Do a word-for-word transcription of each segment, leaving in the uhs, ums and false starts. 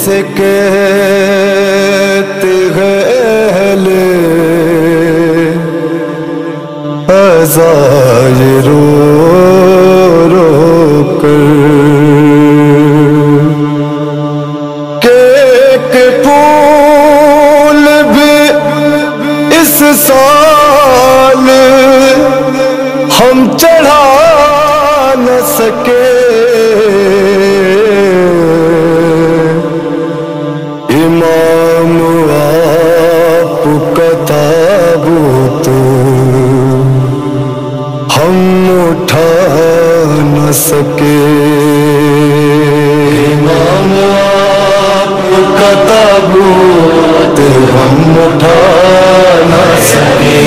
سے کہتے ہیں اہل عزائے رو رو کر کہ ایک پھول بھی اس سال ہم چڑھا نہ سکے، امام آپ کا تابوت ہم اٹھا نہ سکے، امام آپ کا تابوت ہم اٹھا نہ سکے،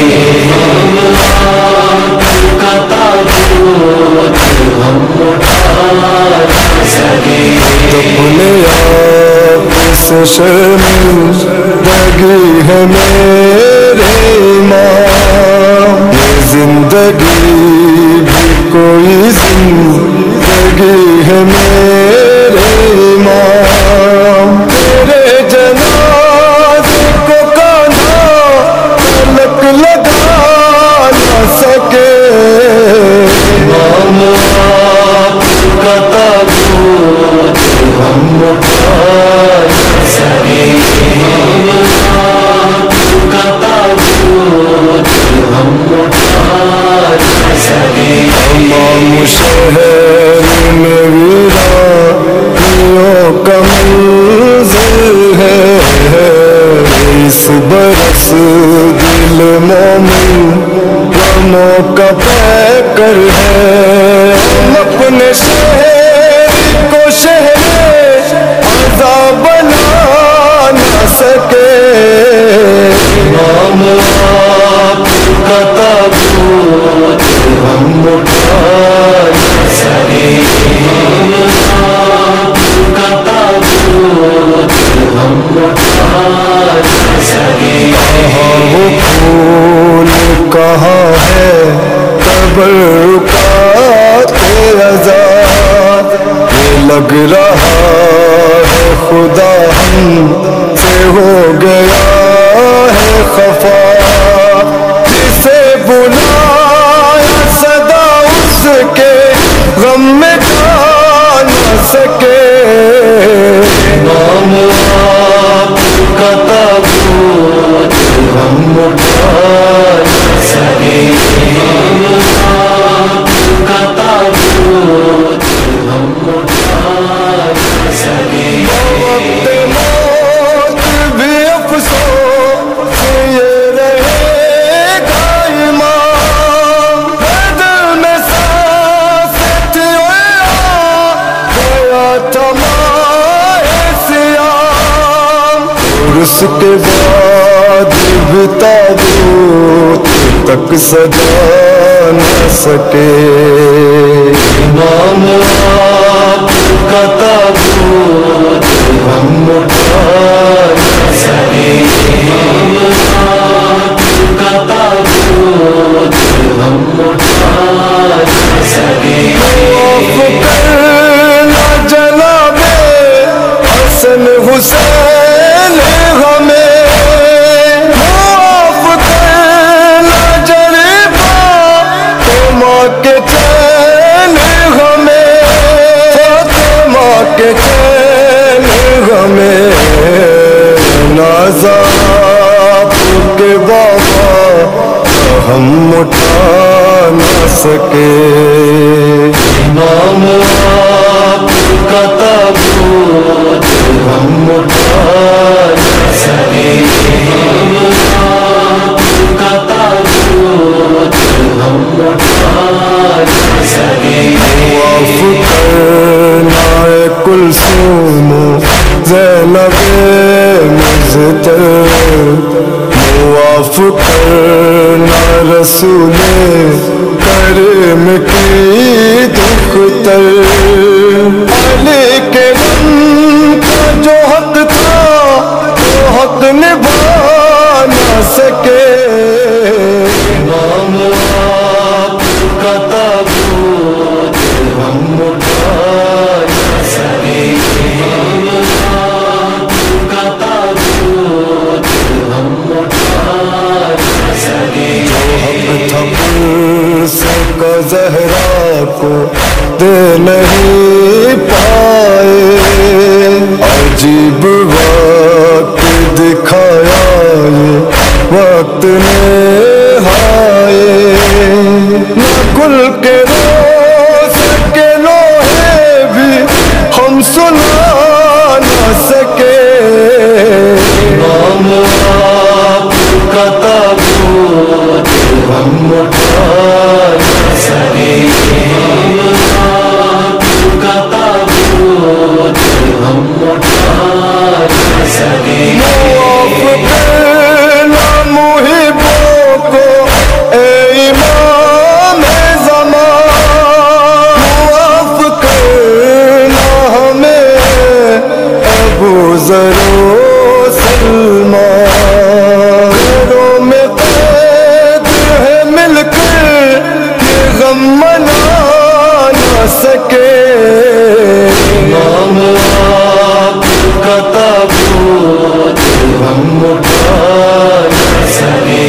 اپنے آپ سے شرمندگی ہے میرے امام، یہ زندگی بھی کوئی زندگی ہے میرے امام، تیرے جنازے کو کاندھا تلک لگا نہ سکے، امام آپ کا تابوت ہم اٹھا نہ سکے، آپ کا تابوت ہم اٹھا نہ سکے، تمام شہر میں ویرانیوں کا منظر ہے، اس برس دل مومن غموں کا پیکر ہے، ہم اپنے شہر کو شہر عذاب بنا نہ سکے، امام آپ کا تابوت ہم اٹھا نہ سکے، آپ کا تابوت ہم اٹھا نہ سکے، کہاں وہ پھول کہاں ہے تبرکات عذاب، یہ لگ رہا ہے خدا ہم سے ہو گیا ہے خفا، جسے بلایا صدا اس کے غم میں جا نہ سکے، امام آپ کا تابوت ہم اٹھا نہ سکے، آپ کا تابوت ہم اٹھا نہ سکے، وقت موت بھی افسوس یہ رہے گا امام، بدل میں سانسیں تھی گیا تمہارے سیام، اور اس کے بعد بھی تابوت تک سجا نہ سکے، امام آپ کا تابوت ہم اٹھا نہ سکے، آپ کا تابوت ہم اٹھا نہ سکے، معاف کرنا جناب حسن حسین ہمیں، معاف کرنا جریبہ فاطمہ کے چین ہمیں، فاطمہ کے چین ہمیں، نازا آپ کے بابا ہم اٹھا نہ سکے، امام آپ کا تابوت ہم اٹھا نہ سکے، آپ کا تابوت ہم اٹھا نہ سکے، معاف کرنا اے کلثوم زینب مزتر، معاف کرنا رسول کرم کی دختر، علی کے غم کا جو حق تھا وہ حق نبھا نہ سکے، امام آپ کا تابوت ہم اٹھا نہ سکے، کو دے نہیں پائے. عجیب وقت دکھایا یہ وقت نے ہائے. نہ گل کے روز کے لوہے بھی ہم سنا نہ سکے. امام آپ کا تابوت ہم اٹھا نہ سکے. آپ کا تابوت ہم اٹھا نہ سکے. معاف کرنا محبوں کو اے امام زمان. معاف کرنا ہمیں ابو ذر و سلمان. گھروں میں قید ہے مل کر یہ غم منا نہ سکے. امام آپ کا تابوت ہم اٹھا نہ سکے.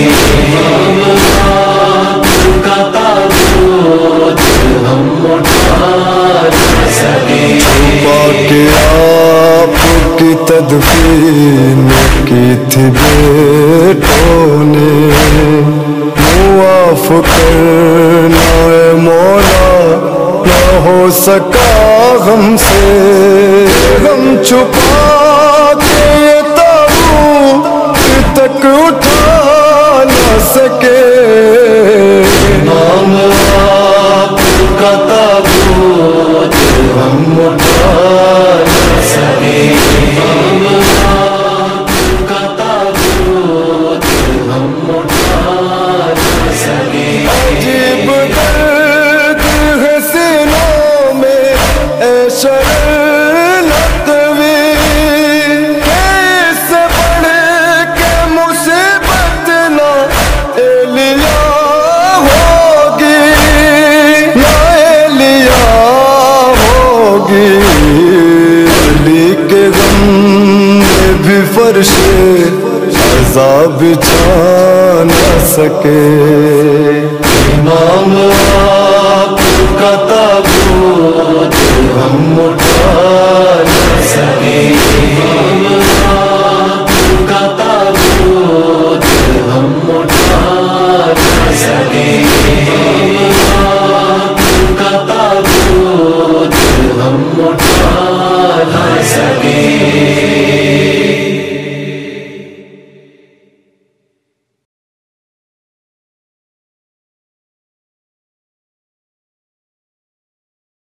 آپ کا تابوت ہم اٹھا نہ سکے. چھپا کے آپ کی تدفین کی تھی بیٹوں نے. معاف کرنا اے مولا نہ ہو سکا غم سے. غم چھپا کے یہ تابوت تک اٹھا نہ سکے. امام آپ کا تابوت ہم اٹھا نہ سکے. امام آپ کا تابوت ہم اٹھا نہ سکے. عجیب درد ہے سینوں میں اے شرر لطوی. اس سے بڑھ کے مصیبت نہ لیا ہوگی نہ لیا ہوگی. علی کے غم میں بھی فرش عذاب بچھا نہ سکے. امام آپ کا تابوت ہم اٹھا نہ سکے.